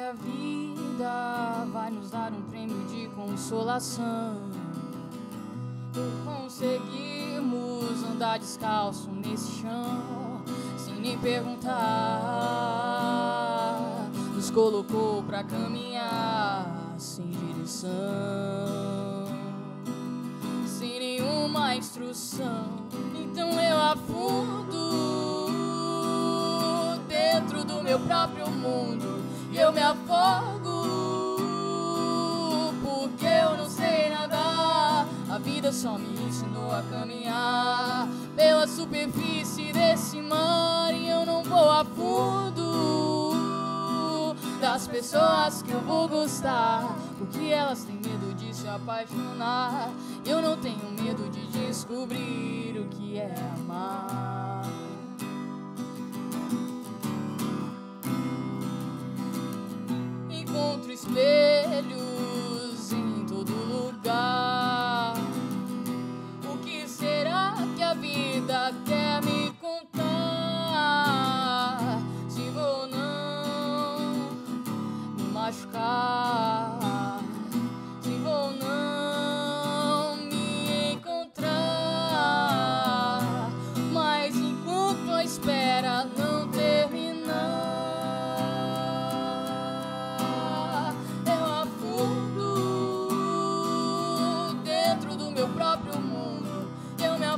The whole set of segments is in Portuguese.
a vida vai nos dar um prêmio de consolação por conseguirmos andar descalço nesse chão, sem nem perguntar. Nos colocou pra caminhar sem direção, sem nenhuma instrução. Então eu afundo dentro do meu próprio mundo e eu me afogo porque eu não sei nadar. A vida só me ensinou a caminhar pela superfície desse mar e eu não vou a fundo das pessoas que eu vou gostar, porque elas têm medo de se apaixonar. Eu não tenho medo de descobrir o que é amar. Encontro espelhos em todo lugar. O que será que a vida quer me contar? Se vou ou não me machucar, se vou ou não me encontrar. Mas enquanto a espera não terminar, eu afundo dentro do meu próprio mundo. Eu me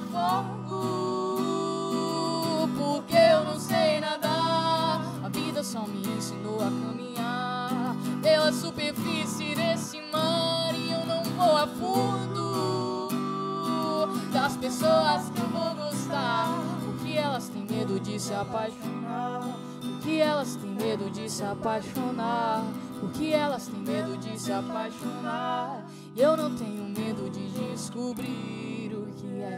afogo porque eu não sei nadar. A vida só me ensinou a caminhar pela superfície desse mar e eu não vou a fundo das pessoas que eu vou gostar, porque elas têm medo de se apaixonar, porque elas têm medo de se apaixonar, porque elas têm medo de se apaixonar. E eu não tenho medo de descobrir o que é